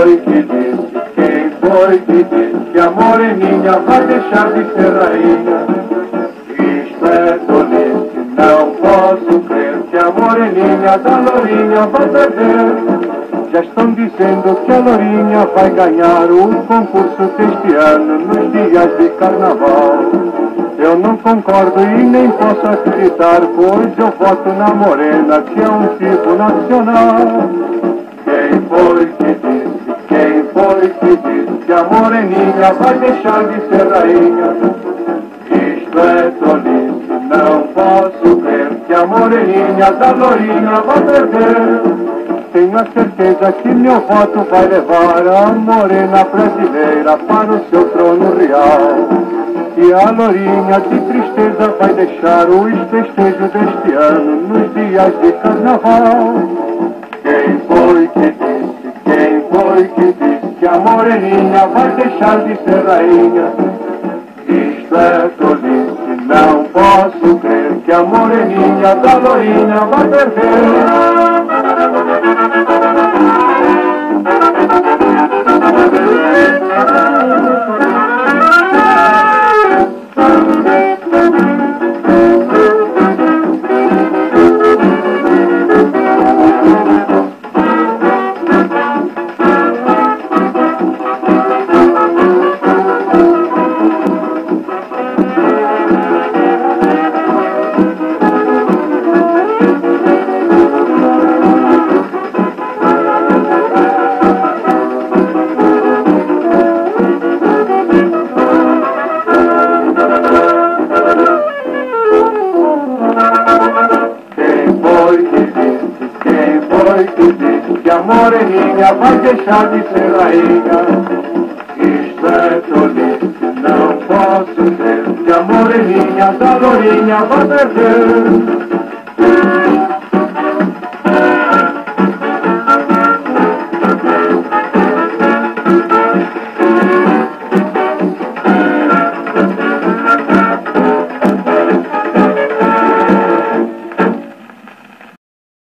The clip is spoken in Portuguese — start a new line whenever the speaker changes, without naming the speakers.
que disse que a moreninha vai deixar de ser rainha? Isto é tolice, não posso crer que a moreninha da lourinha vai perder. Já estão dizendo que a lourinha vai ganhar o concurso deste ano nos dias de carnaval. Eu não concordo e nem posso acreditar, pois eu voto na morena, que é um tipo nacional. Quem foi que disse que a moreninha vai deixar de ser rainha? Isto é tolice, não posso crer que a moreninha da lourinha vai perder. Tenho a certeza que meu voto vai levar a morena brasileira para o seu trono real. E a lourinha de tristeza vai deixar os festejos deste ano nos dias de carnaval. Quem foi que disse que a moreninha vai deixar de ser rainha? Isto é tolice, não posso crer que a moreninha da lourinha vai perder. Que a moreninha vai deixar de ser rainha? Isto é tolice, não posso crer que a moreninha da lourinha vai perder.